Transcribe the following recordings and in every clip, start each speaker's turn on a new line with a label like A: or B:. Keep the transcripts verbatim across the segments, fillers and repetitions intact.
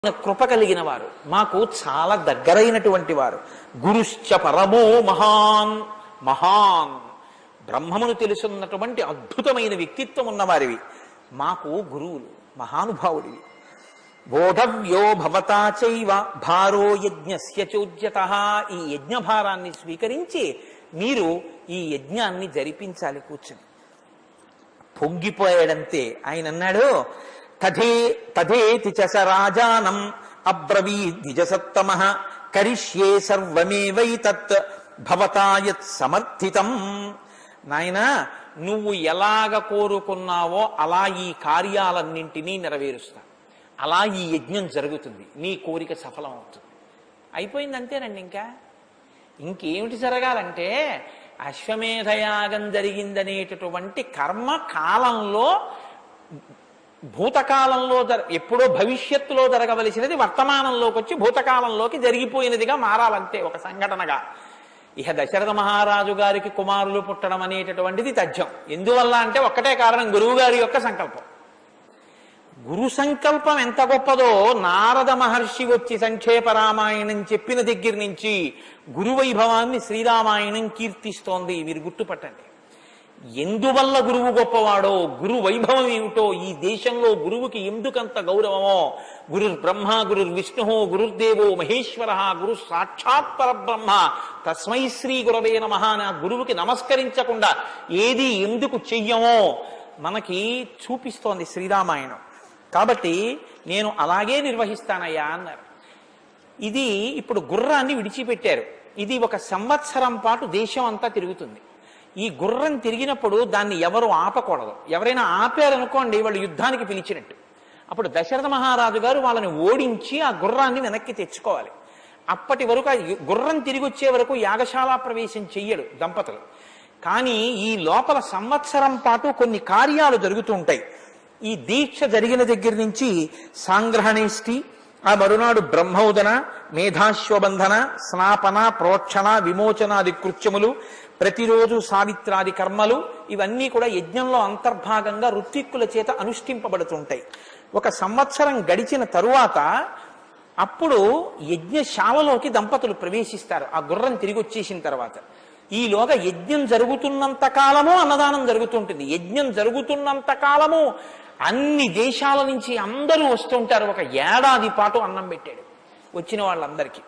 A: కృప కలిగిన వారు, మాకు చాలా దగ్గరైనటువంటి వారు. గురుశ్చ పరమో మహాన్, మహాన్ బ్రహ్మమును తెలుసున్నటువంటి అద్భుతమైన వ్యక్తిత్వం ఉన్నవారివి మాకు గురువులు, మహానుభావుడివి. బోధవ్యో భవతా చైవ భారో యజ్ఞస్య చోద్యతః. ఈ యజ్ఞభారాన్ని స్వీకరించి మీరు ఈ యజ్ఞాన్ని జరిపించాలి. కూర్చుని పొంగిపోయాడంతే. ఆయన అన్నాడు, తథే తథేతి చ స రాజానం అబ్రవీద్ ద్విజసత్తమః కరిష్యే సర్వమేవైతత్ భవతా యత్ సమర్థితం. నాయనా, నువ్వు ఎలాగ కోరుకున్నావో అలా ఈ కార్యాలన్నింటినీ నెరవేరుస్తా, అలా ఈ యజ్ఞం జరుగుతుంది, నీ కోరిక సఫలం అవుతుంది. అయిపోయింది అంతేనండి. ఇంకా ఇంకేమిటి జరగాలంటే అశ్వమేధయాగం జరిగిందనేటటువంటి కర్మ కాలంలో, భూతకాలంలో జర ఎప్పుడో భవిష్యత్తులో జరగవలసినది వర్తమానంలోకి వచ్చి భూతకాలంలోకి జరిగిపోయినదిగా మారాలంతే, ఒక సంఘటనగా. ఇహ దశరథ మహారాజు గారికి కుమారులు పుట్టడం అనేటటువంటిది తథ్యం. ఎందువల్ల అంటే ఒక్కటే కారణం, గురువు గారి యొక్క సంకల్పం. గురు సంకల్పం ఎంత గొప్పదో నారద మహర్షి వచ్చి సంక్షేప రామాయణం చెప్పిన దగ్గర నుంచి గురువైభవాన్ని శ్రీరామాయణం కీర్తిస్తోంది. మీరు గుర్తుపట్టండి. ఎందువల్ల గురువు గొప్పవాడో, గురు వైభవం ఏమిటో, ఈ దేశంలో గురువుకి ఎందుకంత గౌరవమో, గురుర్ బ్రహ్మ గురుర్ విష్ణు గురుర్దేవో మహేశ్వర గురు సాక్షాత్ పరబ్రహ్మ తస్మై శ్రీ గురవే నమః అని ఆ గురువుకి నమస్కరించకుండా ఏది ఎందుకు చెయ్యమో మనకి చూపిస్తోంది శ్రీరామాయణం. కాబట్టి నేను అలాగే నిర్వహిస్తానయ్యా అన్నారు. ఇది ఇప్పుడు గుర్రాన్ని విడిచిపెట్టారు. ఇది ఒక సంవత్సరం పాటు దేశం అంతా తిరుగుతుంది. ఈ గుర్రం తిరిగినప్పుడు దాన్ని ఎవరు ఆపకూడదు. ఎవరైనా ఆపారనుకోండి, వాళ్ళు యుద్ధానికి పిలిచినట్టు. అప్పుడు దశరథ మహారాజు గారు వాళ్ళని ఓడించి ఆ గుర్రాన్ని వెనక్కి తెచ్చుకోవాలి. అప్పటి వరకు ఆ గుర్రం తిరిగి వచ్చే వరకు యాగశాల ప్రవేశం చెయ్యడు దంపతులు. కానీ ఈ లోపల సంవత్సరం పాటు కొన్ని కార్యాలు జరుగుతూ ఉంటాయి. ఈ దీక్ష జరిగిన దగ్గర నుంచి సాంగ్రహణేష్టి, ఆ మరునాడు బ్రహ్మోదన, మేధాశ్వబంధన, స్నాపన, ప్రోక్షణ, విమోచనాది కృత్యములు, ప్రతిరోజు సావిత్రాది కర్మలు, ఇవన్నీ కూడా యజ్ఞంలో అంతర్భాగంగా ఋత్విక్కుల చేత అనుష్ఠింపబడుతుంటాయి. ఒక సంవత్సరం గడిచిన తరువాత అప్పుడు యజ్ఞశాలలోకి దంపతులు ప్రవేశిస్తారు. ఆ గుర్రం తిరిగి వచ్చేసిన తర్వాత ఈలోగా యజ్ఞం జరుగుతున్నంత కాలము అన్నదానం జరుగుతుంటుంది. యజ్ఞం జరుగుతున్నంత కాలము అన్ని దేశాల నుంచి అందరూ వస్తుంటారు. ఒక ఏడాది పాటు అన్నం పెట్టాడు వచ్చిన వాళ్ళందరికీ.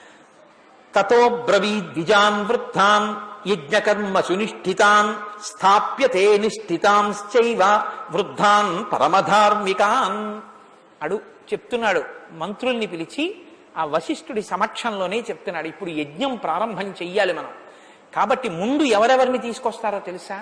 A: తతో బ్రవీద్ ద్విజాన్ వృద్ధాన్ యజ్ఞకర్మ సునిష్ఠితాన్ స్థాప్యతే నిష్ఠితాంశ్చైవ వృద్ధాన్ పరమధార్మికాన్. అడు చెప్తున్నాడు, మంత్రుల్ని పిలిచి ఆ వశిష్ఠుడి సమక్షంలోనే చెప్తున్నాడు, ఇప్పుడు యజ్ఞం ప్రారంభం చెయ్యాలి మనం. కాబట్టి ముందు ఎవరెవరిని తీసుకొస్తారో తెలుసా?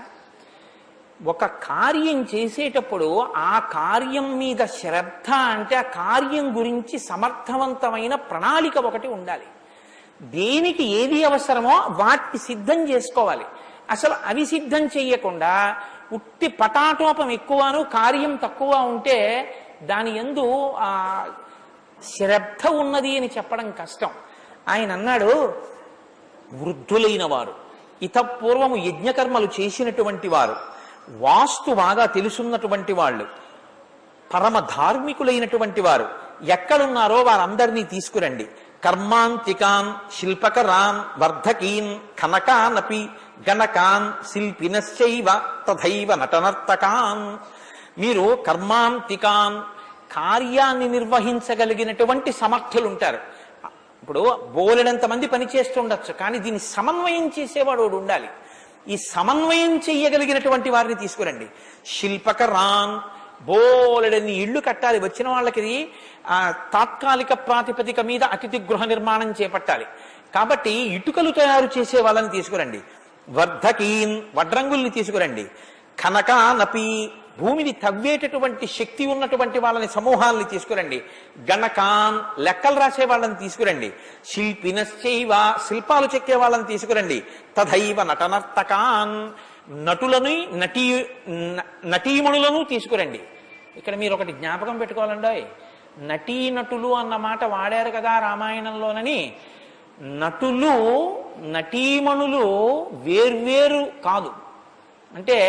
A: ఒక కార్యం చేసేటప్పుడు ఆ కార్యం మీద శ్రద్ధ, అంటే ఆ కార్యం గురించి సమర్థవంతమైన ప్రణాళిక ఒకటి ఉండాలి. దేనికి ఏది అవసరమో వాటిని సిద్ధం చేసుకోవాలి. అసలు అవి సిద్ధం చెయ్యకుండా ఉట్టి పటాటోపం ఎక్కువను కార్యం తక్కువ ఉంటే దాని యందు ఆ శ్రద్ధ ఉన్నది అని చెప్పడం కష్టం. ఆయన అన్నాడు, వృద్ధులైన వారు, ఇతపూర్వము యజ్ఞకర్మలు చేసినటువంటి వారు, వాస్తు బాగా తెలుసున్నటువంటి వాళ్ళు, పరమ ధార్మికులైనటువంటి వారు ఎక్కడున్నారో వారందరినీ తీసుకురండి. కర్మాంతికాన్ శిల్పకరాన్ వర్ధకీన్ కనకానపి గణకాన్ శిల్పినశ్చైవ తథైవ నటనర్తకాన్. మీరు కర్మాంతికాన్, కార్యాన్ని నిర్వహించగలిగినటువంటి సమర్థులుంటారు. ఇప్పుడు బోలెడంత మంది పని చేస్తుండొచ్చు, కానీ దీన్ని సమన్వయం చేసేవాడు ఉండాలి. ఈ సమన్వయం చెయ్యగలిగినటువంటి వారిని తీసుకురండి. శిల్పకరాన్, బోలెడన్ని ఇళ్లు కట్టాలి, వచ్చిన వాళ్ళకి ఆ తాత్కాలిక ప్రాతిపదిక మీద అతిథి గృహ నిర్మాణం చేపట్టాలి. కాబట్టి ఇటుకలు తయారు చేసే వాళ్ళని తీసుకురండి. వర్ధకీన్, వడ్రంగుల్ని తీసుకురండి. కనకానపి, భూమిని తవ్వేటటువంటి శక్తి ఉన్నటువంటి వాళ్ళని సమూహాలని తీసుకురండి. గణకాన్, లెక్కలు రాసే వాళ్ళని తీసుకురండి. శిల్పినశ్చైవ, శిల్పాలు చెక్కే వాళ్ళని తీసుకురండి. తథైవ నటనర్తకాన్, నటులని నటీ నటీమణులను తీసుకురండి. ఇక్కడ మీరు ఒకటి జ్ఞాపకం పెట్టుకోవాలండి, నటీనటులు అన్న మాట వాడారు కదా రామాయణంలోనని. నటులు నటీమణులు వేర్వేరు కాదు. అంటే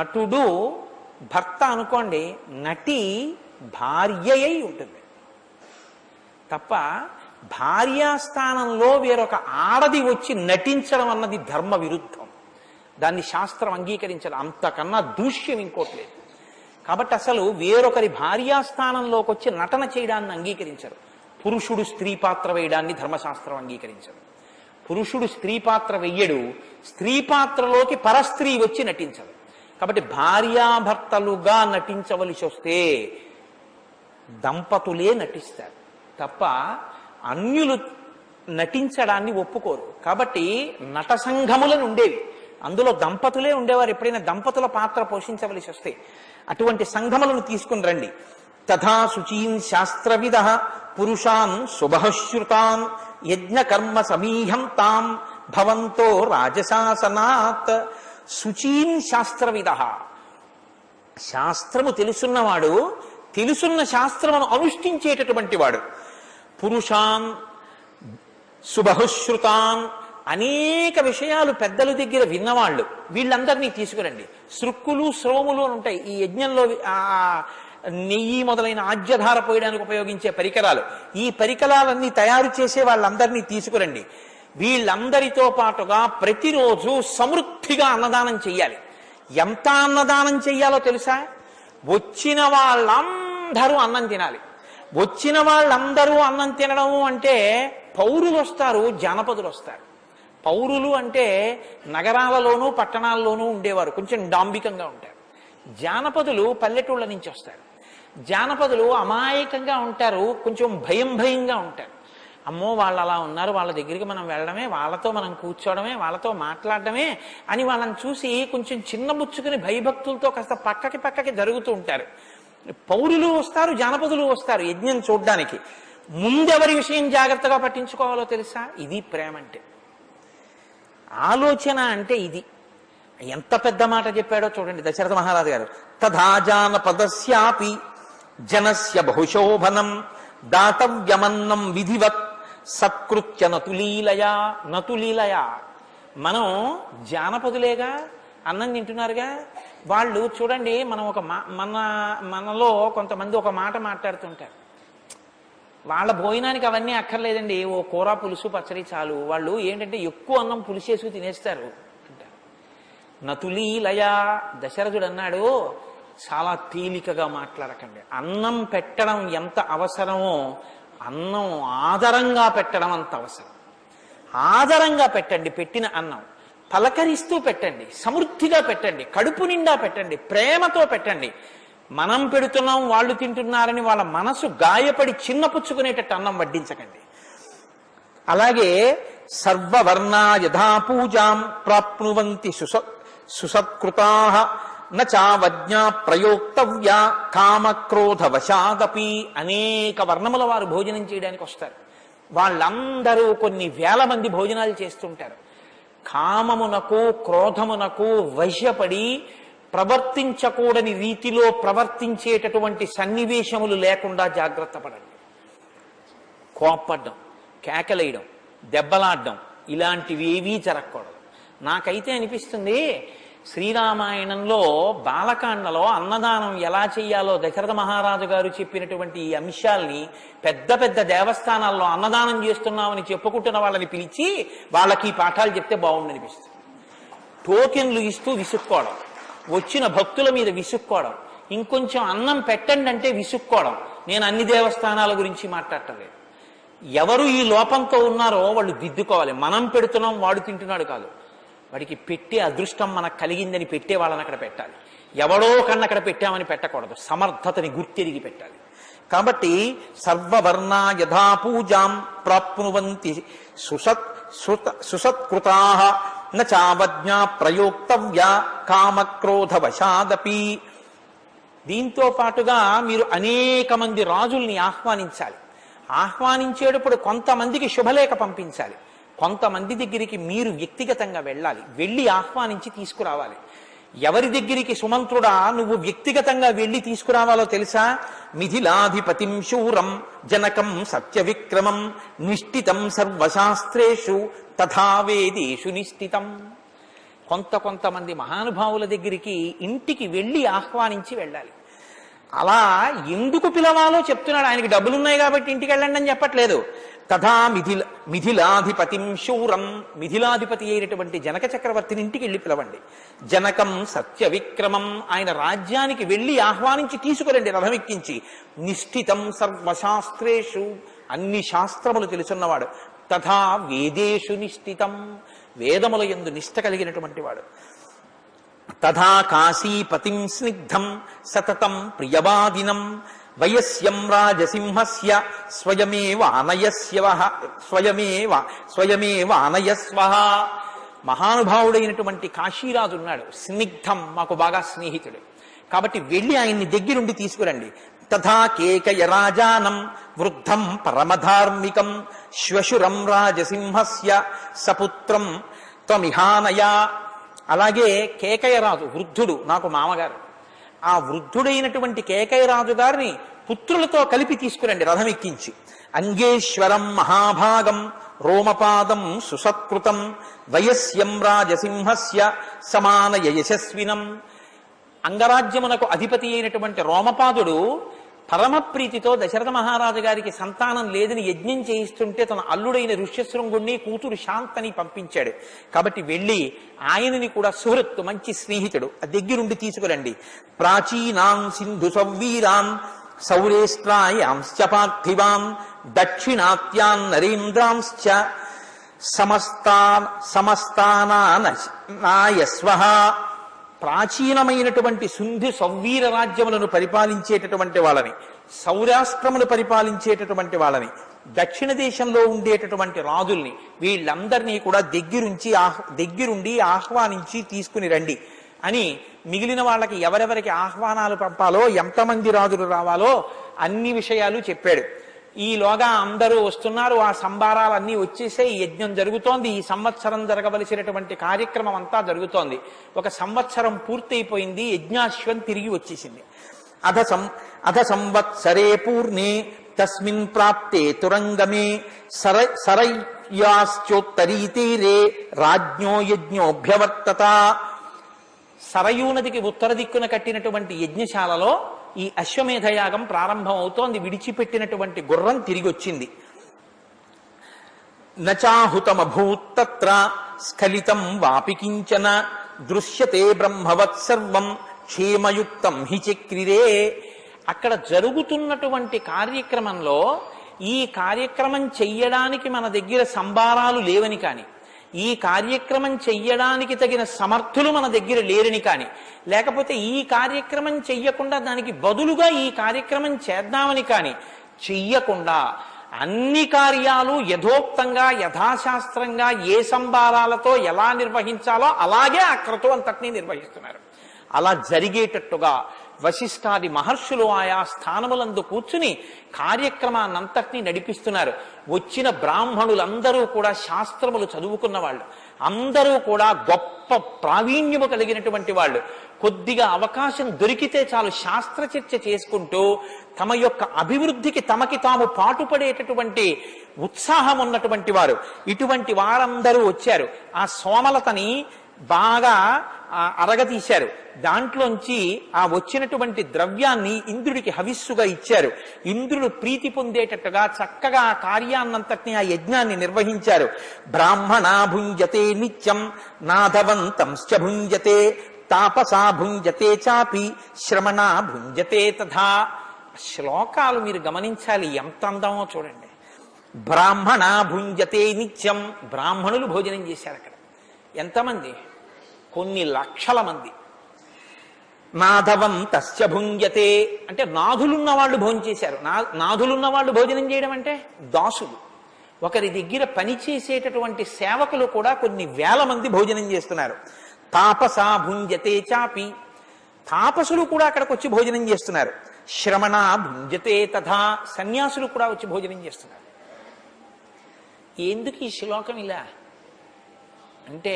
A: నటుడు భర్త అనుకోండి, నటి భార్య అయి ఉంటుంది. తప్ప భార్యాస్థానంలో వేరొక ఆడది వచ్చి నటించడం అన్నది ధర్మ విరుద్ధం. దాన్ని శాస్త్రం అంగీకరించడం, అంతకన్నా దూష్యం ఇంకోటి లేదు. కాబట్టి అసలు వేరొకరి భార్యాస్థానంలోకి వచ్చి నటన చేయడాన్ని అంగీకరించరు. పురుషుడు స్త్రీ పాత్ర వేయడాన్ని ధర్మశాస్త్రం అంగీకరించరు. పురుషుడు స్త్రీ పాత్ర వెయ్యడు, స్త్రీ పాత్రలోకి పరస్త్రీ వచ్చి నటించదు. కాబట్టి భార్యాభర్తలుగా నటించవలసి వస్తే దంపతులే నటిస్తారు తప్ప అన్యులు నటించడాన్ని ఒప్పుకోరు. కాబట్టి నట సంఘములను ఉండేవి, అందులో దంపతులే ఉండేవారు. ఎప్పుడైనా దంపతుల పాత్ర పోషించవలసి వస్తే అటువంటి సంఘములను తీసుకుని రండి. తథా శుచీన్ శాస్త్రవిద పురుషాన్ శుభశ్రుతాన్ యజ్ఞకర్మ సమీహం తాం భవంతో రాజశాసనాత్. శుచీన్ శాస్త్రవిద, శాస్త్రము తెలుసున్నవాడు, తెలుసున్న శాస్త్రమును అనుష్ఠించేటటువంటి వాడు. పురుషాన్ శుభశ్రుతాన్, అనేక విషయాలు పెద్దల దగ్గర విన్నవాళ్ళు, వీళ్ళందరినీ తీసుకురండి. సృక్కులు శ్రోములు అని ఉంటాయి ఈ యజ్ఞంలో, ఆ నెయ్యి మొదలైన ఆజ్యధార పోయడానికి ఉపయోగించే పరికరాలు. ఈ పరికరాలన్నీ తయారు చేసే వాళ్ళందరినీ తీసుకురండి. వీళ్ళందరితో పాటుగా ప్రతిరోజు సమృద్ధిగా అన్నదానం చెయ్యాలి. ఎంత అన్నదానం చెయ్యాలో తెలుసా? వచ్చిన వాళ్ళందరూ అన్నం తినాలి. వచ్చిన వాళ్ళందరూ అన్నం తినడము అంటే పౌరులు వస్తారు, జానపదులు వస్తారు. పౌరులు అంటే నగరాలలోనూ పట్టణాల్లోనూ ఉండేవారు, కొంచెం డాంబికంగా ఉంటారు. జానపదులు పల్లెటూళ్ళ నుంచి వస్తారు. జానపదులు అమాయకంగా ఉంటారు, కొంచెం భయం భయంగా ఉంటారు. అమ్మో వాళ్ళు అలా ఉన్నారు, వాళ్ళ దగ్గరికి మనం వెళ్ళడమే, వాళ్ళతో మనం కూర్చోవడమే, వాళ్ళతో మాట్లాడడమే అని వాళ్ళని చూసి కొంచెం చిన్నబుచ్చుకుని భయభక్తులతో కాస్త పక్కకి పక్కకి జరుగుతూ ఉంటారు. పౌరులు వస్తారు, జానపదులు వస్తారు యజ్ఞం చూడ్డానికి. ముందెవరి విషయం జాగ్రత్తగా పట్టించుకోవాలో తెలుసా? ఇది ప్రేమ అంటే, ఆలోచన అంటే ఇది. ఎంత పెద్ద మాట చెప్పాడో చూడండి దశరథ మహారాజు గారు. తథా జానపదస్యాపి జనస్య బహుశోభనం దాతవ్యమన్నం విధివత్ సత్కృత్య నతులీలయా. నతులీలయా, మనం జానపదులేగా, అన్నం తింటున్నారుగా. వాళ్ళు చూడండి, మనం ఒక మన మనలో కొంతమంది ఒక మాట మాట్లాడుతుంటారు, వాళ్ళ భోజనానికి అవన్నీ అక్కర్లేదండి, ఓ కూర పులుసు పచ్చడి చాలు. వాళ్ళు ఏంటంటే ఎక్కువ అన్నం పులిసేసుకు తినేస్తారు అంటారు. నతులీలయా, దశరథుడు అన్నాడు చాలా తేలికగా మాట్లాడకండి. అన్నం పెట్టడం ఎంత అవసరమో అన్నం ఆదరంగా పెట్టడం అంత అవసరం. ఆదరంగా పెట్టండి, పెట్టిన అన్నం పలకరిస్తూ పెట్టండి, సమృద్ధిగా పెట్టండి, కడుపు నిండా పెట్టండి, ప్రేమతో పెట్టండి. మనం పెడుతున్నాం వాళ్ళు తింటున్నారని వాళ్ళ మనసు గాయపడి చిన్నపుచ్చుకునేటట్టు అన్నం వడ్డించకండి. అలాగే సర్వవర్ణా యథా పూజాం ప్రాప్నువంతి సుస సుసత్కృతాః నచావజ్ఞా ప్రయోక్తవ్యా కామక్రోధ వశాదపి. అనేక వర్ణముల వారు భోజనం చేయడానికి వస్తారు. వాళ్ళందరూ కొన్ని వేల మంది భోజనాలు చేస్తుంటారు. కామమునకు క్రోధమునకు వశపడి ప్రవర్తించకూడని రీతిలో ప్రవర్తించేటటువంటి సన్నివేశములు లేకుండా జాగ్రత్త పడండి. కోప్పడ్డం, కేకలేయడం, దెబ్బలాడడం ఇలాంటివి ఏవీ జరగకూడదు. నాకైతే అనిపిస్తుంది శ్రీరామాయణంలో బాలకాండలో అన్నదానం ఎలా చెయ్యాలో దశరథ మహారాజు గారు చెప్పినటువంటి ఈ అంశాల్ని పెద్ద పెద్ద దేవస్థానాల్లో అన్నదానం చేస్తున్నామని చెప్పుకుంటున్న వాళ్ళని పిలిచి వాళ్ళకి ఈ పాఠాలు చెప్తే బాగుండనిపిస్తుంది. టోకెన్లు ఇస్తూ విసుక్కోవడం, వచ్చిన భక్తుల మీద విసుక్కోవడం, ఇంకొంచెం అన్నం పెట్టండి అంటే విసుక్కోవడం. నేను అన్ని దేవస్థానాల గురించి మాట్లాడలేదు. ఎవరు ఈ లోపంతో ఉన్నారో వాళ్ళు దిద్దుకోవాలి. మనం పెడుతున్నాం, వాడు తింటున్నాడు కాదు. వాడికి పెట్టే అదృష్టం మనకు కలిగిందని పెట్టే వాళ్ళని అక్కడ పెట్టాలి. ఎవడో కన్నా అక్కడ పెట్టామని పెట్టకూడదు, సమర్థతని గుర్తిరిగి పెట్టాలి. కాబట్టి సర్వవర్ణా యథా పూజాం ప్రాప్నువంతి సుసత్ సుసత్కృతాః నచావజ్ఞా ప్రయోక్తవ్యా కామక్రోధ వశాదపి. దీంతో పాటుగా మీరు అనేక మంది రాజుల్ని ఆహ్వానించాలి. ఆహ్వానించేటప్పుడు కొంతమందికి శుభలేఖ పంపించాలి, కొంతమంది దగ్గరికి మీరు వ్యక్తిగతంగా వెళ్ళాలి, వెళ్ళి ఆహ్వానించి తీసుకురావాలి. ఎవరి దగ్గరికి సుమంత్రుడా నువ్వు వ్యక్తిగతంగా వెళ్ళి తీసుకురావాలో తెలుసా? మిథిలాధిపతిం శూరం జనకం సత్య విక్రమం నిష్ఠితం సర్వశాస్త్రేషు తథా వేదేషు నిష్ఠితం. కొంత కొంతమంది మహానుభావుల దగ్గరికి ఇంటికి వెళ్ళి ఆహ్వానించి వెళ్ళాలి. అలా ఎందుకు పిలవాలో చెప్తున్నాడు. ఆయనకి డబ్బులున్నాయి కాబట్టి ఇంటికి వెళ్ళండి అని చెప్పట్లేదు. తథా మిథిల మిథిలాధిపతిం శూరం, మిథిలాధిపతి అయినటువంటి జనక చక్రవర్తిని ఇంటికి వెళ్ళి పిలవండి. జనకం సత్య విక్రమం, ఆయన రాజ్యానికి వెళ్ళి ఆహ్వానించి తీసుకురండి రథం ఎక్కించి. నిష్ఠితం సర్వశాస్త్రేషు, అన్ని శాస్త్రములు తెలుసున్నవాడు. తథా వేదేషు నిష్ఠితం, వేదముల యందు నిష్ఠ కలిగినటువంటి వాడు. తథా కాశీపతిం స్నిగ్ధం సతతం ప్రియవాదినం, వయస్యం రాజసింహస్య స్వయమేవానయస్యవ స్వయమేవ స్వయమేవానయస్వ. మహానుభావుడైనటువంటి కాశీరాజు ఉన్నాడు, స్నిగ్ధం, మాకు బాగా స్నేహితుడు, కాబట్టి వెళ్ళి ఆయన్ని దగ్గరుండి తీసుకురండి. తథా కేకయ రాజానం వృద్ధం పరమధార్మికం, శ్వశురం రాజసింహస్య సపుత్రం త్వమిహానయ. అలాగే కేకయరాజు వృద్ధుడు, నాకు మామగారు, ఆ వృద్ధుడైనటువంటి కేకయరాజు గారిని పుత్రులతో కలిపి తీసుకురండి రథం ఎక్కించి. అంగేశ్వరం మహాభాగం రోమపాదం సుసత్కృతం, వయస్యం రాజసింహస్య సమానయ యశస్వినం. అంగరాజ్యమునకు అధిపతి అయినటువంటి రోమపాదుడు పరమప్రీతితో దశరథ మహారాజు గారికి సంతానం లేదని యజ్ఞం చేయిస్తుంటే తన అల్లుడైన ఋష్యశృంగుణ్ణి కూతురు శాంతని పంపించాడు. కాబట్టి వెళ్ళి ఆయనని కూడా సుహృత్తు, మంచి స్నేహితుడు, ఆ దగ్గరుండి తీసుకురండి. ప్రాచీనాం సింధు సౌవీరాం సౌరేష్ట్రాయాంశ్చ పార్థివాం, దక్షిణాత్యాన్ నరేంద్రాంశ్చ సమస్తా సమస్తానాయస్వః. ప్రాచీనమైనటువంటి సింధు సౌవీర రాజ్యములను పరిపాలించేటటువంటి వాళ్ళని, సౌరాష్ట్రమును పరిపాలించేటటువంటి వాళ్ళని, దక్షిణ దేశంలో ఉండేటటువంటి రాజుల్ని, వీళ్ళందరినీ కూడా దగ్గరుంచి ఆహ్ దగ్గరుండి ఆహ్వానించి తీసుకుని రండి అని మిగిలిన వాళ్ళకి ఎవరెవరికి ఆహ్వానాలు పంపాలో, ఎంతమంది రాజులు రావాలో అన్ని విషయాలు చెప్పాడు. ఈలోగా అందరూ వస్తున్నారు, ఆ సంబారాలన్నీ వచ్చేసే యజ్ఞం జరుగుతోంది. ఈ సంవత్సరం జరగవలసినటువంటి కార్యక్రమం అంతా జరుగుతోంది. ఒక సంవత్సరం పూర్తయిపోయింది, యజ్ఞాశ్వం తిరిగి వచ్చేసింది. అధ సం అధ సంవత్సరే పూర్ణే తస్మిన్ ప్రాప్తే తురంగమే, సర సరయ్యాశ్చోత్తరీ తీరే రాజ్ఞో యజ్ఞోభ్యవర్తత. సరయూ నదికి ఉత్తర దిక్కున కట్టినటువంటి యజ్ఞశాలలో ఈ అశ్వమేధయాగం ప్రారంభం అవుతోంది. విడిచిపెట్టినటువంటి గుర్రం తిరిగి వచ్చింది. నచాహుతమభూత్తత్ర స్ఖలితం వాపి కించన, దృశ్యతే బ్రహ్మవత్ సర్వం క్షేమయుక్తం హి చక్రిరే. అక్కడ జరుగుతున్నటువంటి కార్యక్రమంలో ఈ కార్యక్రమం చెయ్యడానికి మన దగ్గర సంబారాలు లేవని కాని, ఈ కార్యక్రమం చెయ్యడానికి తగిన సమర్థులు మన దగ్గర లేరని కాని, లేకపోతే ఈ కార్యక్రమం చెయ్యకుండా దానికి బదులుగా ఈ కార్యక్రమం చేద్దామని కాని చెయ్యకుండా అన్ని కార్యాలు యథోక్తంగా యథాశాస్త్రంగా ఏ సంబారాలతో ఎలా నిర్వహించాలో అలాగే ఆ క్రతువు అంతటినీ నిర్వహిస్తున్నారు. అలా జరిగేటట్టుగా వశిష్ఠాది మహర్షులు ఆయా స్థానములందు కూర్చుని కార్యక్రమాన్నంతటినీ నడిపిస్తున్నారు. వచ్చిన బ్రాహ్మణులందరూ కూడా శాస్త్రములు చదువుకున్న వాళ్ళు, అందరూ కూడా గొప్ప ప్రావీణ్యము కలిగినటువంటి వాళ్ళు. కొద్దిగా అవకాశం దొరికితే చాలు శాస్త్ర చర్చ చేసుకుంటూ తమ యొక్క అభివృద్ధికి తమకి తాము పాటుపడేటటువంటి ఉత్సాహం ఉన్నటువంటి వారు. ఇటువంటి వారందరూ వచ్చారు. ఆ సోమలతని బాగా అరగతీశారు. దాంట్లోంచి ఆ వచ్చినటువంటి ద్రవ్యాన్ని ఇంద్రుడికి హవిస్సుగా ఇచ్చారు. ఇంద్రుడు ప్రీతి పొందేటట్టుగా చక్కగా ఆ కార్యాన్నంతటినీ, ఆ యజ్ఞాన్ని నిర్వహించారు. బ్రాహ్మణా భుంజతే నిత్యం నాధవంతంశ్చ భుంజతే, తాపసా భుంజతే చాపి శ్రమణా భుంజతే తథా. శ్లోకాలు మీరు గమనించాలి, ఎంత అందమో చూడండి. బ్రాహ్మణా భుంజతే నిత్యం, బ్రాహ్మణులు భోజనం చేశారు అక్కడ. ఎంతమంది? కొన్ని లక్షల మంది. నాధవంతశ్చ భుంజతే అంటే నాథులున్న వాళ్ళు భోజనం చేశారు. నా నాథులున్న వాళ్ళు భోజనం చేయడం అంటే దాసులు. ఒకరి దగ్గర పనిచేసేటటువంటి సేవకులు కూడా కొన్ని వేల మంది భోజనం చేస్తున్నారు. తాపసా భుంజతే చాపి, తాపసులు కూడా అక్కడికి వచ్చి భోజనం చేస్తున్నారు. శ్రమణ భుంజతే తథా, సన్యాసులు కూడా వచ్చి భోజనం చేస్తున్నారు. ఎందుకు ఈ శ్లోకం ఇలా అంటే,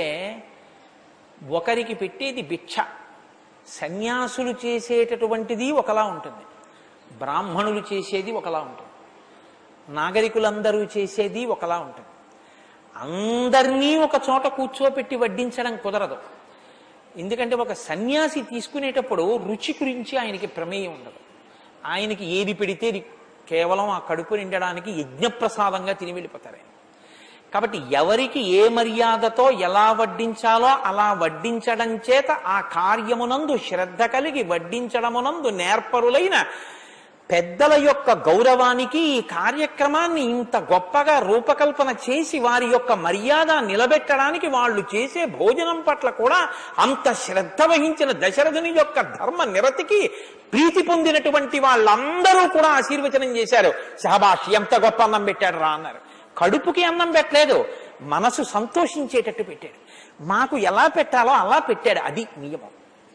A: ఒకరికి పెట్టేది భిక్ష, సన్యాసులు చేసేటటువంటిది ఒకలా ఉంటుంది, బ్రాహ్మణులు చేసేది ఒకలా ఉంటుంది, నాగరికులందరూ చేసేది ఒకలా ఉంటుంది. అందరినీ ఒక చోట కూర్చోపెట్టి వడ్డించడం కుదరదు. ఎందుకంటే ఒక సన్యాసి తీసుకునేటప్పుడు రుచి గురించి ఆయనకి ప్రమేయం ఉండదు. ఆయనకి ఏది పెడితే కేవలం ఆ కడుపు నిండడానికి యజ్ఞప్రసాదంగా తిని వెళ్ళిపోతారు. కాబట్టి ఎవరికి ఏ మర్యాదతో ఎలా వడ్డించాలో అలా వడ్డించడం చేత ఆ కార్యమునందు శ్రద్ధ కలిగి వడ్డించడమునందు నేర్పరులైన పెద్దల యొక్క గౌరవానికి ఈ కార్యక్రమాన్ని ఇంత గొప్పగా రూపకల్పన చేసి వారి యొక్క మర్యాద నిలబెట్టడానికి వాళ్ళు చేసే భోజనం పట్ల కూడా అంత శ్రద్ధ వహించిన దశరథుని యొక్క ధర్మ నిరతికి ప్రీతి పొందినటువంటి వాళ్ళందరూ కూడా ఆశీర్వచనం చేశారు. శహబాష్, ఎంత గొప్ప అన్నం పెట్టాడు రా అన్నారు. కడుపుకి అన్నం పెట్టలేదు, మనసు సంతోషించేటట్టు పెట్టాడు. మాకు ఎలా పెట్టాలో అలా పెట్టాడు. అది నియమం.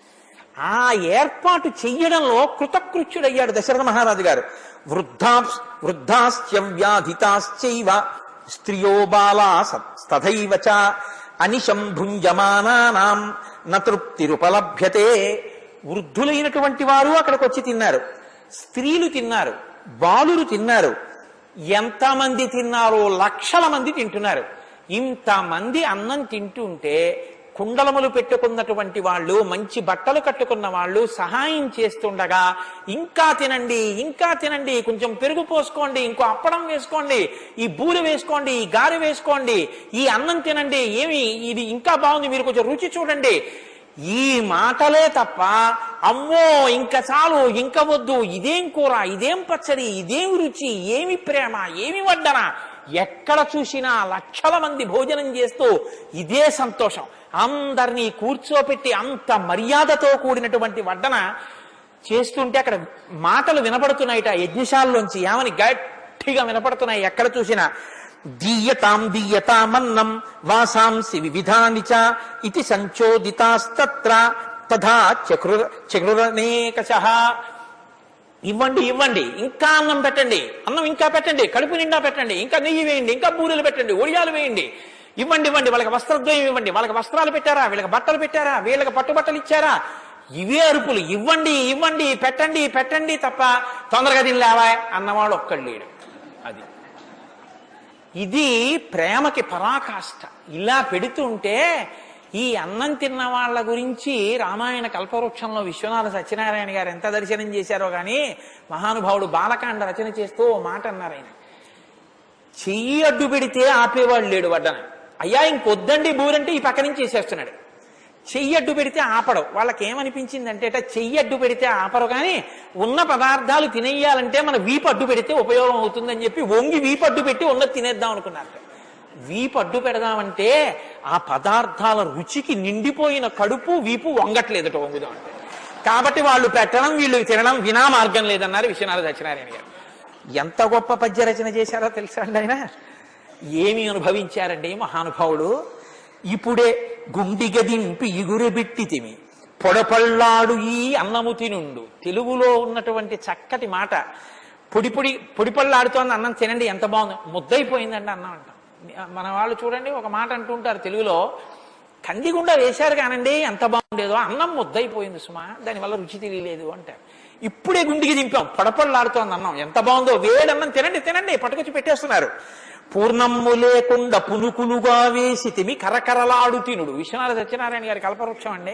A: ఆ ఏర్పాటు చెయ్యడంలో కృతకృత్యుడయ్యాడు దశరథ మహారాజు గారు. వృద్ధా వృద్ధాశ్చ వ్యాధితాశ్చైవ స్త్రియో బాలా తథైవ చ అనిశం భుంజమానానాం నతృప్తిరుపలభ్యతే. వృద్ధులైనటువంటి వారు అక్కడికి వచ్చి తిన్నారు, స్త్రీలు తిన్నారు, బాలురు తిన్నారు. ఎంతమంది తిన్నారో లక్షల మంది తింటున్నారు. ఇంతమంది అన్నం తింటుంటే కుండలములు పెట్టుకున్నటువంటి వాళ్ళు, మంచి బట్టలు కట్టుకున్న వాళ్ళు సహాయం చేస్తుండగా ఇంకా తినండి, ఇంకా తినండి, కొంచెం పెరుగు పోసుకోండి, ఇంకో అప్పడం వేసుకోండి, ఈ బూరె వేసుకోండి, ఈ గారె వేసుకోండి, ఈ అన్నం తినండి, ఏమి ఇది ఇంకా బాగుంది, మీరు కొంచెం రుచి చూడండి, ఈ మాటలే తప్ప అమ్మో ఇంకా చాలు, ఇంకా వద్దు, ఇదేం కూర, ఇదేం పచ్చడి, ఇదేం రుచి, ఏమి ప్రేమ, ఏమి వడ్డన, ఎక్కడ చూసినా లక్షల మంది భోజనం చేస్తూ ఇదే సంతోషం. అందరినీ కూర్చోపెట్టి అంత మర్యాదతో కూడినటువంటి వడ్డన చేస్తుంటే అక్కడ మాటలు వినపడుతున్నాయిట యజ్ఞశాలలోంచి. ఏమని గట్టిగా వినపడుతున్నాయి ఎక్కడ చూసినా. దీయతాం దీయతామన్నం వాసాంసి వివిధాని చ ఇతి సంచోదితాస్తత్ర తథా చక్రు చక్రురనేకశః. ఇవ్వండి ఇవ్వండి, ఇంకా అన్నం పెట్టండి, అన్నం ఇంకా పెట్టండి, కడుపు నిండా పెట్టండి, ఇంకా నెయ్యి వేయండి, ఇంకా బూరెలు పెట్టండి, ఒడియాలు వేయండి, ఇవ్వండి ఇవ్వండి, వాళ్ళకి వస్త్రద్వయం ఇవ్వండి, వాళ్ళకి వస్త్రాలు పెట్టారా, వీళ్ళకి బట్టలు పెట్టారా, వీళ్ళకి పట్టుబట్టలు ఇచ్చారా, ఇవే అరుపులు. ఇవ్వండి ఇవ్వండి, పెట్టండి పెట్టండి తప్ప తొందరగా తినలేవా అన్నవాడు ఒక్కడు లేడు. అది ఇది ప్రేమకి పరాకాష్ట. ఇలా పెడుతుంటే ఈ అన్నం తిన్న వాళ్ళ గురించి రామాయణ కల్పవృక్షంలో విశ్వనాథ సత్యనారాయణ గారు ఎంత దర్శనం చేశారో కానీ మహానుభావుడు బాలకాండ రచన చేస్తూ ఓ మాట అన్నారు. ఆయన చెయ్యి అడ్డు పెడితే ఆపేవాడు లేడు వడ్డన. అయ్యా ఇంకొద్దండి బూరంటే ఈ పక్క నుంచి చేసేస్తున్నాడు. చెయ్యి అడ్డు పెడితే ఆపడు. వాళ్ళకి ఏమనిపించిందంటే చెయ్యి అడ్డు పెడితే ఆపరు, కానీ ఉన్న పదార్థాలు తినేయాలంటే మన వీపు అడ్డు పెడితే ఉపయోగం అవుతుందని చెప్పి వంగి వీపు అడ్డు పెట్టి ఉన్నది తినేద్దాం అనుకున్నారు. వీపు అడ్డు పెడదామంటే ఆ పదార్థాల రుచికి నిండిపోయిన కడుపు వీపు వంగట్లేదట వంగుదాం అంటే. కాబట్టి వాళ్ళు పెట్టడం వీళ్ళు తినడం వినా మార్గం లేదన్నారు విశ్వనాథ సత్యనారాయణ గారు. ఎంత గొప్ప పద్య రచన చేశారో తెలుసా అండి ఆయన. ఏమి అనుభవించారండి మహానుభావుడు. ఇప్పుడే గుండిగదింపి ఇగురుబిట్టి తిమి పొడపళ్ళాడు ఈ అన్నము తినుండు. తెలుగులో ఉన్నటువంటి చక్కటి మాట. పొడి పొడి పొడిపళ్ళాడుతోంది అన్నం తినండి, ఎంత బాగుంది, ముద్దయిపోయిందండి అన్నం అంటాం. మన వాళ్ళు చూడండి ఒక మాట అంటుంటారు తెలుగులో, కందిగుండ వేశారు కానండి ఎంత బాగుండేదో, అన్నం ముద్దయిపోయింది సుమా, దానివల్ల రుచి తెలియలేదు అంటారు. ఇప్పుడే గుండికి దింపాం, పొడపళ్ళాడుతోంది అన్నం, ఎంత బాగుందో, వేడన్నం తినండి తినండి పట్టుకొచ్చి పెట్టేస్తున్నారు. పూర్ణమ్ము లేకుండా పునుకులుగా వేసి తిమి కరకరలాడు తినుడు. విశ్వనాథ సత్యనారాయణ గారి కల్పవృక్షం అండి.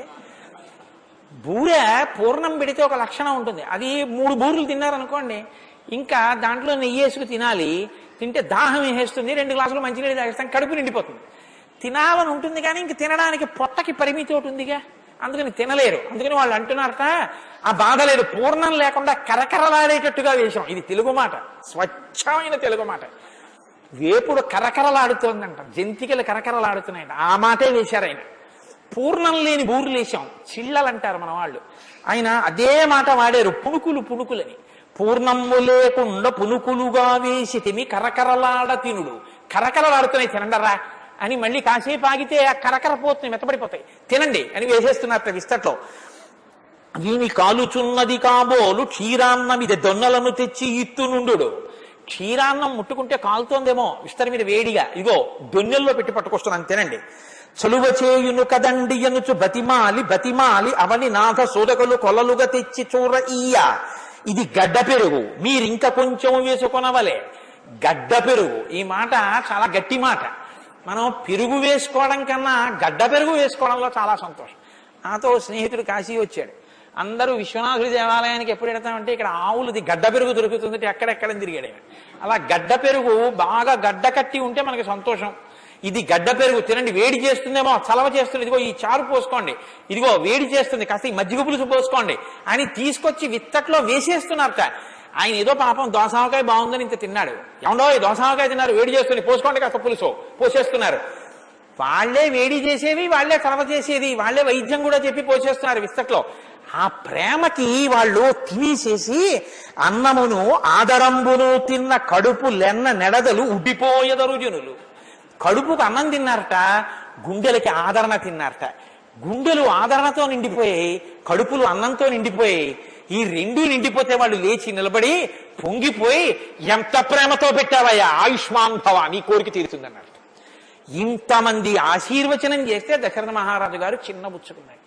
A: బూరె పూర్ణం పెడితే ఒక లక్షణం ఉంటుంది. అది మూడు బూరెలు తిన్నారనుకోండి, ఇంకా దాంట్లో నెయ్యి వేసుకు తినాలి. తింటే దాహం వేసేస్తుంది, రెండు గ్లాసులు మంచినీళ్ళు తాగేస్తాం, కడుపు నిండిపోతుంది. తినాలని ఉంటుంది కానీ ఇంక తినడానికి పొట్టకి పరిమితి ఒకటి ఉందిగా, అందుకని తినలేరు. అందుకని వాళ్ళు అంటున్నారట ఆ బాధ లేదు, పూర్ణం లేకుండా కరకరలాడేటట్టుగా వేశాం. ఇది తెలుగు మాట, స్వచ్ఛమైన తెలుగు మాట. వేపుడు కరకరలాడుతోందంట, జంతికలు కరకరలాడుతున్నాయంట, ఆ మాటే వేశారు ఆయన. పూర్ణం లేని బూరులు వేశాం, చిళ్ళలు అంటారు మన వాళ్ళు. ఆయన అదే మాట వాడారు, పుణుకులు పుణుకులని. పూర్ణమ్ము లేకుండా పునుకులుగా వేసి తిమి కరకరలాడ తినుడు. కరకరలాడుతున్నాయి తినండరా అని మళ్ళీ కాసేపు ఆగితే ఆ కరకర పోతున్నాయి, మెత్తబడిపోతాయి, తినండి అని వేసేస్తున్నారు విస్తట్లో. వీని కాలుచున్నది కాబోలు క్షీరాన్నం ఇది దొన్నలను తెచ్చి ఇత్తు నుండు. క్షీరాన్నం ముట్టుకుంటే కాలుతోందేమో విస్తరి మీద వేడిగా, ఇగో దొన్నెల్లో పెట్టి పట్టుకొస్తున్నాను తినండి. చలువ చేయును కదండి ఎనుచు బతిమాలి బతిమాలి అవని నాథ సోదకులు కొలలుగా తెచ్చి చూర ఈయ. ఇది గడ్డ పెరుగు, మీరింక కొంచెం వేసుకొనవలే. గడ్డ పెరుగు, ఈ మాట చాలా గట్టి మాట. మనం పెరుగు వేసుకోవడం కన్నా గడ్డ పెరుగు వేసుకోవడంలో చాలా సంతోషం. నాతో స్నేహితుడు కాశీ వచ్చాడు. అందరూ విశ్వనాథుడి దేవాలయానికి ఎప్పుడు వెడతామంటే ఇక్కడ ఆవులది గడ్డ పెరుగు దొరుకుతుంది, ఎక్కడెక్కడ తిరిగాడు. అలా గడ్డ పెరుగు బాగా గడ్డ కట్టి ఉంటే మనకి సంతోషం. ఇది గడ్డ పెరుగు తినండి, వేడి చేస్తుందేమో, చలవ చేస్తుంది, ఇదిగో ఈ చారు పోసుకోండి, ఇదిగో వేడి చేస్తుంది, కాస్త ఈ మజ్జిగ పులుసు పోసుకోండి అని తీసుకొచ్చి విత్తట్లో వేసేస్తున్నారట. ఆయన ఏదో పాపం దోసావకాయ బాగుందని ఇంత తిన్నాడు. ఏమండో ఈ దోసావకాయ తిన్నారు, వేడి చేస్తుంది, పోసుకోండి కాస్త పులుసు పోసేస్తున్నారు. వాళ్లే వేడి చేసేవి, వాళ్లే చలవ చేసేది, వాళ్లే వైద్యం కూడా చెప్పి పోసేస్తున్నారు విస్తట్లో. ఆ ప్రేమకి వాళ్ళు తినేసేసి అన్నమును ఆదరంబును తిన్న కడుపు లెన్న నెడదలు ఉడిపోయెదరు జనులు. కడుపుకు అన్నం తిన్నారట, గుండెలకి ఆదరణ తిన్నారట. గుండెలు ఆదరణతో నిండిపోయాయి, కడుపులు అన్నంతో నిండిపోయాయి. ఈ రెండు నిండిపోతే వాళ్ళు లేచి నిలబడి పొంగిపోయి, ఎంత ప్రేమతో పెట్టావయ్యా ఆయుష్మాన్ భవ, నీ కోరిక తీరుతుందన్నారు. ఇంతమంది ఆశీర్వచనం చేస్తే దశరథ మహారాజు గారు చిన్నబుచ్చుకున్నట్టు.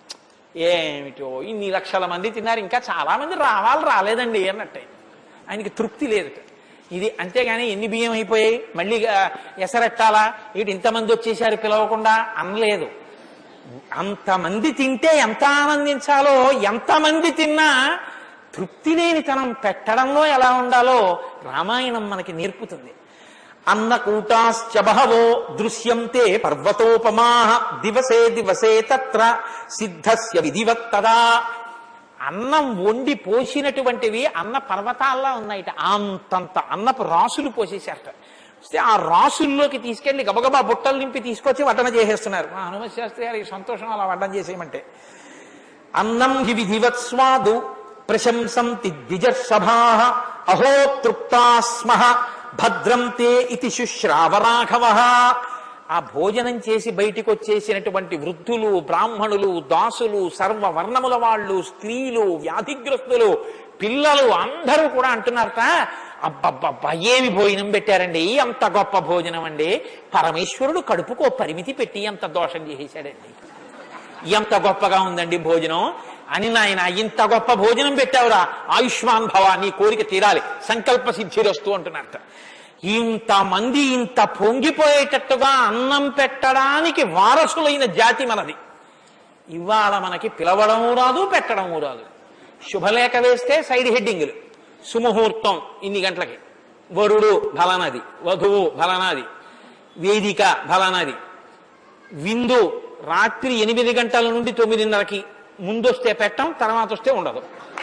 A: ఏమిటో ఇన్ని లక్షల మంది తిన్నారు, ఇంకా చాలా మంది రావాలి రాలేదండి అన్నట్టు. ఆయనకి తృప్తి లేదు ఇది. అంతేగాని ఎన్ని బియ్యం అయిపోయాయి, మళ్ళీ ఎసరెట్టాలా, ఇటు ఇంతమంది వచ్చేసారు పిలవకుండా అనలేదు. అంతమంది తింటే ఎంత ఆనందించాలో, ఎంతమంది తిన్నా తృప్తి లేనితనం పెట్టడంలో ఎలా ఉండాలో రామాయణం మనకి నేర్పుతుంది. అన్నకూటాశ్చ బహవో దృశ్యంతే పర్వతోపమా దివసే దివసే తత్ర సిద్ధస్య విధివత్తదా. అన్నం వండి పోసినటువంటివి అన్న పర్వతాల్లా ఉన్నాయిట. అంతంత అన్నపు రాసులు పోసేశారట. ఆ రాసుల్లోకి తీసుకెళ్లి గబగబా బుట్టలు నింపి తీసుకొచ్చి వడ్డన చేసేస్తున్నారు. మా హనుమత్ శాస్త్రి గారి సంతోషం అలా వడ్డన చేసేయమంటే. అన్నం హి విధివత్స్వాదు ప్రశంసంతి ద్విజర్షభా అహో తృప్తాస్మః భద్రం తే ఇతి శుశ్రావరాఘవ. ఆ భోజనం చేసి బయటికి వచ్చేసినటువంటి వృద్ధులు, బ్రాహ్మణులు, దాసులు, సర్వ వర్ణముల వాళ్ళు, స్త్రీలు, వ్యాధిగ్రస్తులు, పిల్లలు అందరూ కూడా అంటున్నారట, అబ్బబ్బబ్బా ఏమి భోజనం పెట్టారండి, అంత గొప్ప భోజనం అండి, పరమేశ్వరుడు కడుపుకో పరిమితి పెట్టి ఎంత దోషం చేసేశాడండి, ఎంత గొప్పగా ఉందండి భోజనం అని. నాయన ఇంత గొప్ప భోజనం పెట్టావురా, ఆయుష్మాన్ భవ, నీ కోరిక తీరాలి, సంకల్ప సిద్ధిరస్తు అంటున్నారట. ఇంతమంది ఇంత పొంగిపోయేటట్టుగా అన్నం పెట్టడానికి వారసులైన జాతి మనది. ఇవాళ మనకి పిలవడము రాదు, పెట్టడము రాదు. శుభలేఖ వేస్తే సైడ్ హెడ్డింగులు, సుముహూర్తం ఇన్ని గంటలకి, వరుడు ఫలానాది, వధువు ఫలానాది, వేదిక ఫలానాది, విందు రాత్రి ఎనిమిది గంటల నుండి తొమ్మిదిన్నరకి, ముందొస్తే పెట్టం, తర్వాత వస్తే ఉండదు.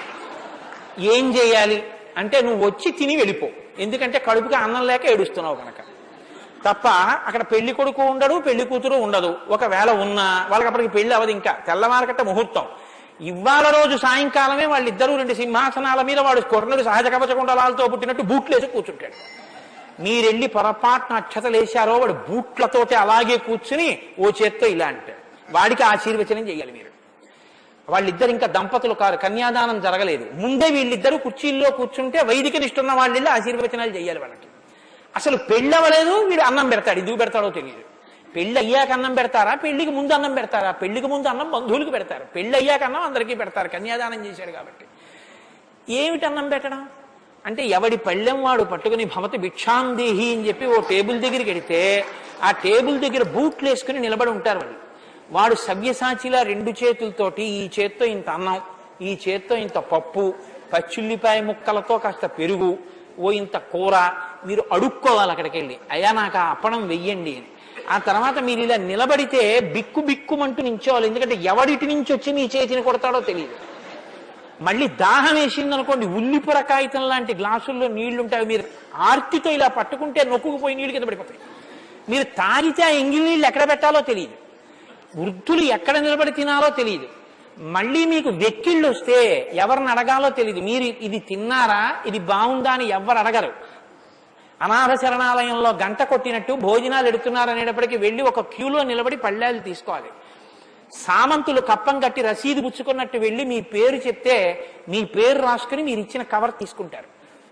A: ఏం చేయాలి అంటే నువ్వు వచ్చి తిని వెళ్ళిపో, ఎందుకంటే కడుపుకి అన్నం లేక ఏడుస్తున్నావు కనుక. తప్ప అక్కడ పెళ్లి కొడుకు ఉండడు, పెళ్లి కూతురు ఉండదు. ఒకవేళ ఉన్నా వాళ్ళకి అప్పటికి పెళ్లి అవ్వదు, ఇంకా తెల్లవారకట్ట ముహూర్తం. ఇవాళ రోజు సాయంకాలమే వాళ్ళిద్దరూ రెండు సింహాసనాల మీద వాడు కొర్ణుడు సహజ కవచకుండలాలతో పుట్టినట్టు బూట్లేసి కూర్చుంటాడు. మీరెళ్ళి పొరపాటున అక్షతలు వేశారో వాడు బూట్లతోటి అలాగే కూర్చుని ఓ చేత్తో ఇలా అంటాడు. వాడికి ఆశీర్వచనం చేయాలి మీరు. వాళ్ళిద్దరు ఇంకా దంపతులు కారు, కన్యాదానం జరగలేదు, ముందే వీళ్ళిద్దరూ కుర్చీల్లో కూర్చుంటే వైదిక నిష్ఠున్న వాళ్ళ ఆశీర్వచనాలు చేయాలి వాళ్ళకి. అసలు పెళ్ళవలేదు, వీడు అన్నం పెడతాడు, ఎందుకు పెడతాడో తెలియదు. పెళ్లి అయ్యాక అన్నం పెడతారా, పెళ్లికి ముందు అన్నం పెడతారా? పెళ్లికి ముందు అన్నం బంధువులకు పెడతారు, పెళ్లి అయ్యాక అన్నం అందరికీ పెడతారు, కన్యాదానం చేశాడు కాబట్టి. ఏమిటి అన్నం పెట్టడం అంటే, ఎవడి పళ్ళెం వాడు పట్టుకుని భవతి భిక్షాందేహి అని చెప్పి ఓ టేబుల్ దగ్గరికి వెడితే ఆ టేబుల్ దగ్గర బూట్లు వేసుకుని నిలబడి ఉంటారు వాళ్ళు. వాడు సవ్యసాచిలా రెండు చేతులతోటి ఈ చేత్తో ఇంత అన్నం, ఈ చేత్తో ఇంత పప్పు, పచ్చుల్లిపాయ ముక్కలతో కాస్త పెరుగు, ఓ ఇంత కూర, మీరు అడుక్కోవాలి అక్కడికి వెళ్ళి, అయ్యా నాకు ఆ అప్పడం వెయ్యండి అని. ఆ తర్వాత మీరు ఇలా నిలబడితే బిక్కు బిక్కుమంటూ నించోవాలి, ఎందుకంటే ఎవడిటి నుంచి వచ్చి మీ చేతిని కొడతాడో తెలియదు. మళ్ళీ దాహం వేసింది అనుకోండి, ఉల్లిపుర కాగితం లాంటి గ్లాసుల్లో నీళ్లుంటాయి, మీరు ఆర్తితో ఇలా పట్టుకుంటే నొక్కుకుపోయి నీళ్ళు కింద పడిపోతాయి. మీరు తాగితే ఆ ఎంగిలి నీళ్ళు ఎక్కడ పెట్టాలో తెలియదు, వృద్ధులు ఎక్కడ నిలబడి తినాలో తెలియదు. మళ్ళీ మీకు వెక్కిళ్ళు వస్తే ఎవరిని అడగాలో తెలియదు. మీరు ఇది తిన్నారా, ఇది బాగుందా అని ఎవరు అడగరు. అనాథ శరణాలయంలో గంట కొట్టినట్టు భోజనాలు ఎడుతున్నారు అనేటప్పటికీ వెళ్ళి ఒక క్యూలో నిలబడి పళ్ళాలు తీసుకోవాలి. సామంతులు కప్పం కట్టి రసీదు పుచ్చుకున్నట్టు వెళ్ళి మీ పేరు చెప్తే మీ పేరు రాసుకుని మీరు ఇచ్చిన కవర్ తీసుకుంటారు.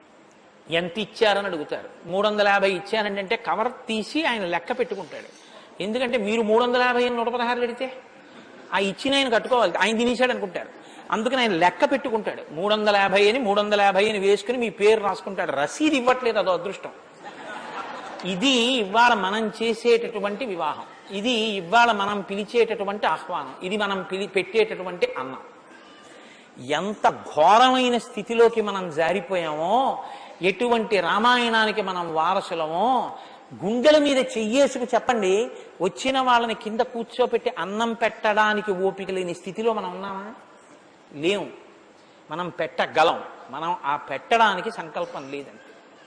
A: ఎంత ఇచ్చారని అడుగుతారు. మూడు వందల యాభై ఇచ్చానండి అంటే కవర్ తీసి ఆయన లెక్క పెట్టుకుంటాడు. ఎందుకంటే మీరు మూడు వందల యాభై నూట పదహారు పెడితే ఆ ఇచ్చిన ఆయన కట్టుకోవాలి, ఆయన తినేశాడు అనుకుంటారు. అందుకని ఆయన లెక్క పెట్టుకుంటాడు. మూడు వందల యాభై అని మూడు వందల యాభై అని వేసుకుని మీ పేరు రాసుకుంటాడు. రసీదు ఇవ్వట్లేదు, అదో అదృష్టం. ఇది ఇవాళ మనం చేసేటటువంటి వివాహం, ఇది ఇవాళ మనం పిలిచేటటువంటి ఆహ్వానం, ఇది మనం పిలి పెట్టేటటువంటి అన్నం. ఎంత ఘోరమైన స్థితిలోకి మనం జారిపోయామో, ఎటువంటి రామాయణానికి మనం వారసులమో గుండెల మీద చెయ్యేసుకు చెప్పండి, వచ్చిన వాళ్ళని కింద కూర్చోపెట్టి అన్నం పెట్టడానికి ఓపిక లేని స్థితిలో మనం ఉన్నామా? లేవు. మనం పెట్టగలం, మనం ఆ పెట్టడానికి సంకల్పం లేదండి.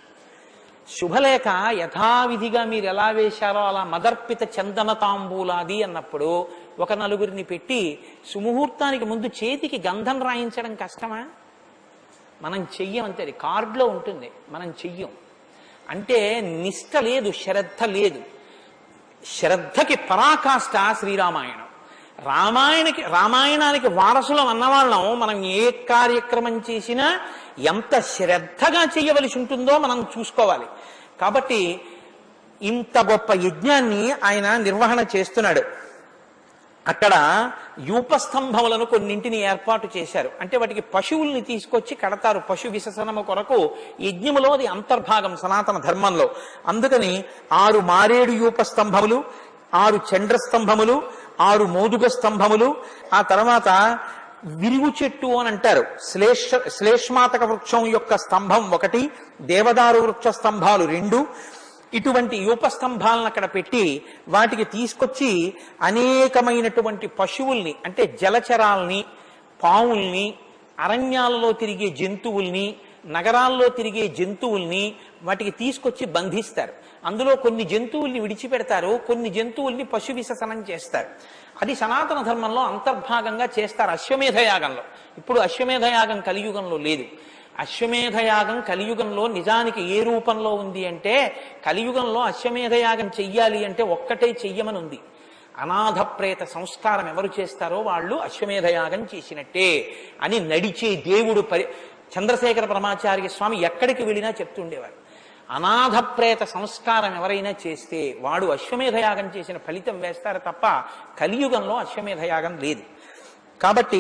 A: శుభలేఖ యథావిధిగా మీరు ఎలా వేశారో అలా మదర్పిత చందన తాంబూలాది అన్నప్పుడు ఒక నలుగురిని పెట్టి సుముహూర్తానికి ముందు చేతికి గంధం రాయించడం కష్టమా? మనం చెయ్యం అంతే. అది కార్డులో ఉంటుంది, మనం చెయ్యం. అంటే నిష్ట లేదు, శ్రద్ధ లేదు. శ్రద్ధకి పరాకాష్ట శ్రీరామాయణం. రామాయణకి రామాయణానికి వారసులం అన్నవాళ్ళం మనం ఏ కార్యక్రమం చేసినా ఎంత శ్రద్ధగా చేయవలసి ఉంటుందో మనం చూసుకోవాలి. కాబట్టి ఇంత గొప్ప యజ్ఞాన్ని ఆయన నిర్వహణ చేస్తున్నాడు. అక్కడ యూపస్తంభములను కొన్నింటిని ఏర్పాటు చేశారు. అంటే వాటికి పశువుల్ని తీసుకొచ్చి కడతారు పశు విసర్జనము కొరకు. యజ్ఞములో అది అంతర్భాగం సనాతన ధర్మంలో. అందుకని ఆరు మారేడు యూపస్తంభములు, ఆరు చండ్ర స్తంభములు, ఆరు మోదుగ స్తంభములు, ఆ తర్వాత విరుగు చెట్టు అని అంటారు శ్లేష శ్లేష్మాతక వృక్షం యొక్క స్తంభం ఒకటి, దేవదారు వృక్ష స్తంభాలు రెండు, ఇటువంటి యూపస్తంభాలను అక్కడ పెట్టి వాటికి తీసుకొచ్చి అనేకమైనటువంటి పశువుల్ని అంటే జలచరాల్ని, పావుల్ని, అరణ్యాలలో తిరిగే జంతువుల్ని, నగరాల్లో తిరిగే జంతువుల్ని వాటికి తీసుకొచ్చి బంధిస్తారు. అందులో కొన్ని జంతువుల్ని విడిచిపెడతారు, కొన్ని జంతువుల్ని పశు విసర్జనం చేస్తారు. అది సనాతన ధర్మంలో అంతర్భాగంగా చేస్తారు అశ్వమేధయాగంలో. ఇప్పుడు అశ్వమేధయాగం కలియుగంలో లేదు. అశ్వమేధయాగం కలియుగంలో నిజానికి ఏ రూపంలో ఉంది అంటే, కలియుగంలో అశ్వమేధయాగం చెయ్యాలి అంటే ఒక్కటే చెయ్యమని ఉంది. అనాథ ప్రేత సంస్కారం ఎవరు చేస్తారో వాళ్ళు అశ్వమేధయాగం చేసినట్టే అని నడిచే దేవుడు పరి చంద్రశేఖర పరమాచార్య స్వామి ఎక్కడికి వెళ్ళినా చెప్తుండేవారు. అనాథ ప్రేత సంస్కారం ఎవరైనా చేస్తే వాడు అశ్వమేధయాగం చేసిన ఫలితం వేస్తారు తప్ప కలియుగంలో అశ్వమేధయాగం లేదు. కాబట్టి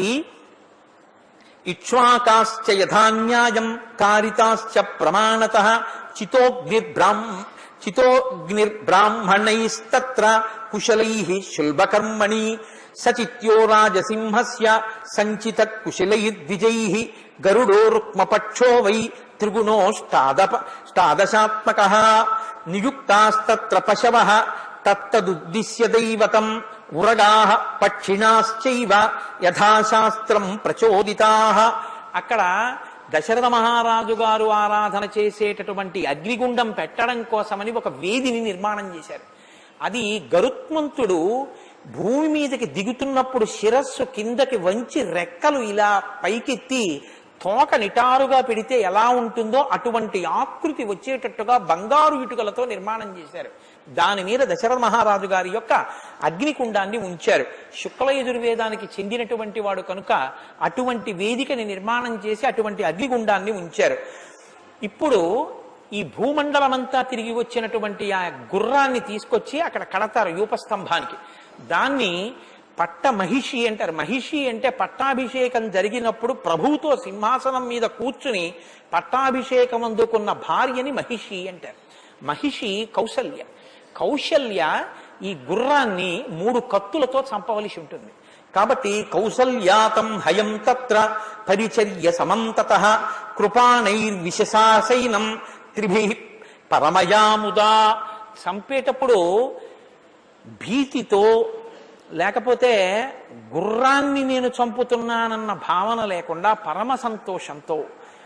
A: ఇక్ష్వాకాశ్చ యథాన్యాయం కారితాశ్చ ప్రమాణతః చితోగ్నిర్బ్రాహ్మ చితోగ్నిర్బ్రాహ్మణైస్తత్ర కుశలైః శుల్బకర్మణి సచిత్యో రాజసింహస్య సంచిత కుశలైర్ద్విజైః గరుడో రుక్మపక్షో వై త్రిగుణోష్టాదప ష్టాదశాత్మకః నియుక్తాస్తత్ర పశవః తత్తదుద్దిశ్య దైవతం ఉరగాః పక్షిణాశ్చైవ యథాశాస్త్రం ప్రచోదితాః. అక్కడ దశరథ మహారాజు గారు ఆరాధన చేసేటటువంటి అగ్నిగుండం పెట్టడం కోసమని ఒక వేదిని నిర్మాణం చేశారు. అది గరుత్మంతుడు భూమి మీదకి దిగుతున్నప్పుడు శిరస్సు కిందకి వంచి రెక్కలు ఇలా పైకెత్తి తోక నిటారుగా పెడితే ఎలా ఉంటుందో అటువంటి ఆకృతి వచ్చేటట్టుగా బంగారు ఇటుకలతో నిర్మాణం చేశారు. దాని మీద దశరథ మహారాజు గారి యొక్క అగ్నికుండాన్ని ఉంచారు. శుక్ల యజుర్వేదానికి చెందినటువంటి వాడు కనుక అటువంటి వేదికని నిర్మాణం చేసి అటువంటి అగ్నిగుండాన్ని ఉంచారు. ఇప్పుడు ఈ భూమండలమంతా తిరిగి వచ్చినటువంటి ఆ గుర్రాన్ని తీసుకొచ్చి అక్కడ కడతారు యూపస్తంభానికి. దాన్ని పట్ట మహిషి అంటారు. మహిషి అంటే పట్టాభిషేకం జరిగినప్పుడు ప్రభువుతో సింహాసనం మీద కూర్చుని పట్టాభిషేకం అందుకున్న భార్యని మహిషి అంటారు. మహిషి కౌసల్య. కౌశల్య ఈ గుర్రాన్ని మూడు కత్తులతో చంపవలసి ఉంటుంది. కాబట్టి కౌసల్యాతం హయం తత్ర పరిచర్య సమంతతః కృపాణైర్విశసాసైనం త్రిభిః పరమయాముదా. చంపేటప్పుడు భీతితో లేకపోతే గుర్రాన్ని నేను చంపుతున్నానన్న భావన లేకుండా పరమ సంతోషంతో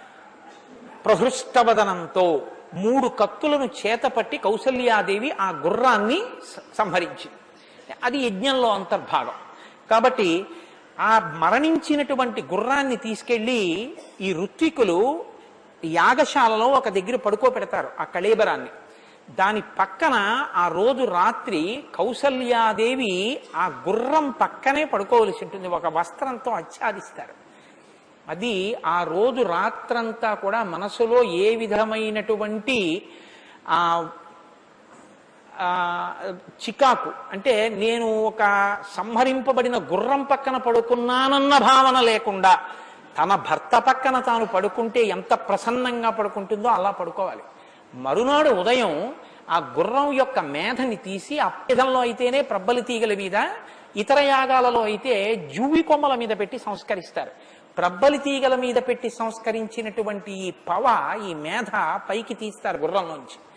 A: ప్రహృష్టవదనంతో మూడు కత్తులను చేతపట్టి కౌసల్యాదేవి ఆ గుర్రాన్ని సంహరించింది. అది యజ్ఞంలో అంతర్భాగం. కాబట్టి ఆ మరణించినటువంటి గుర్రాన్ని తీసుకెళ్లి ఈ ఋత్వికులు యాగశాలలో ఒక దగ్గర పడుకోబెడతారు ఆ కళేబరాన్ని. దాని పక్కన ఆ రోజు రాత్రి కౌసల్యాదేవి ఆ గుర్రం పక్కనే పడుకోవలసి ఉంటుంది. ఒక వస్త్రంతో ఆచ్ఛాదిస్తారు. అది ఆ రోజు రాత్రంతా కూడా మనసులో ఏ విధమైనటువంటి ఆ చికాకు అంటే నేను ఒక సంహరింపబడిన గుర్రం పక్కన పడుకున్నానన్న భావన లేకుండా తన భర్త పక్కన తాను పడుకుంటే ఎంత ప్రసన్నంగా పడుకుంటుందో అలా పడుకోవాలి. మరునాడు ఉదయం ఆ గుర్రం యొక్క మేధని తీసి అప్పేదంలో అయితేనే ప్రబ్బలి తీగల మీద, ఇతర యాగాలలో అయితే జూవి కొమ్మల మీద పెట్టి సంస్కరిస్తారు. ప్రబ్బలి తీగల మీద పెట్టి సంస్కరించినటువంటి ఈ పవ, ఈ మేధ పైకి తీస్తారు గుర్రంలోంచి.